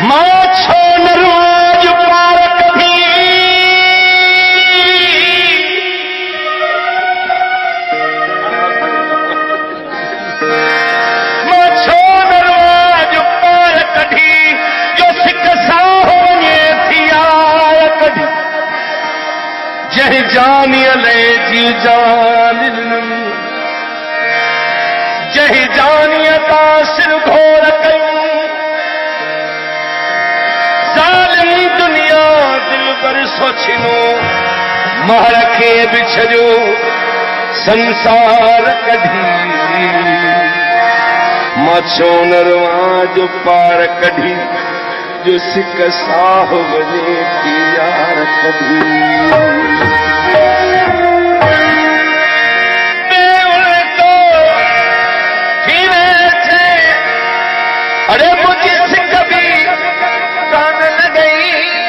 मां छो नरवाज पार कभी मां छो नरवाज पार कढी जो सिक साहो वञे थी यार कढी जंहिं जानीअ ले जी जान जंहिं जानीअ तां सिर घोर कयूं ज़ालिम दुनिया दिल पर सोचिनो महर खे बि छॾियो संसार कढी मां छो न रवां जो पार कढी जो सिक साह वञे थी यार कढी अरे मुझे सिक भी कान लगई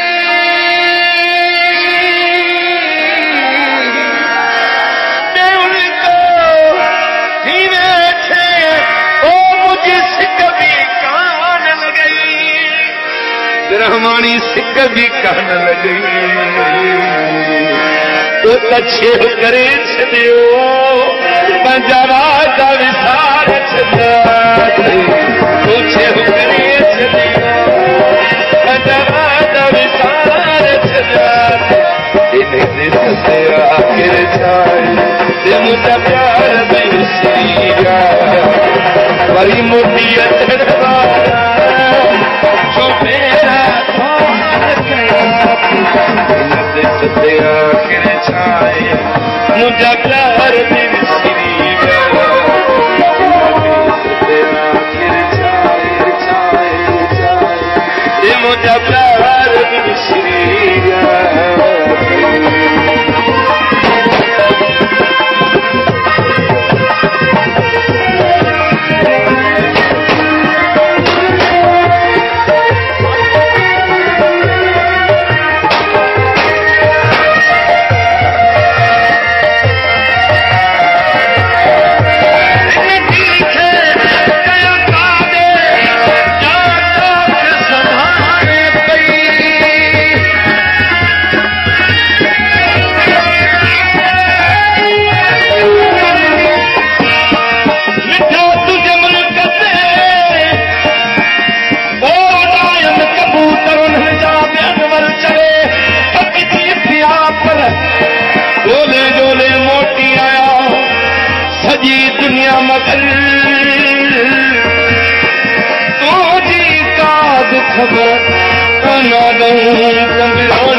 उनको ही बैठे ओ मुझे सिक भी कान लगई रहमानी सिक भी कान लगई तो अच्छे करे छो पंहिंजा राजा विसार छॾिया पूछे करे छॾियो पंहिंजा राजा विसार छॾिया आख़िर छाए मुंहिंजा प्यार में विसरिया वरी मोटी अचण वारा छो मेरा आख़िर छाए मुंहिंजा प्यार में विसरिया मुझा प्यार विसरिया दुनिया मगर तुझी का खबर ना दूं